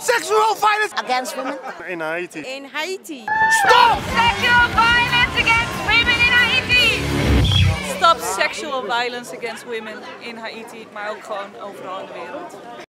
sexual violence against women in Haiti. In Haiti. Stop sexual violence against women in Haiti! Stop sexual violence against women in Haiti, maar ook gewoon overal in de wereld.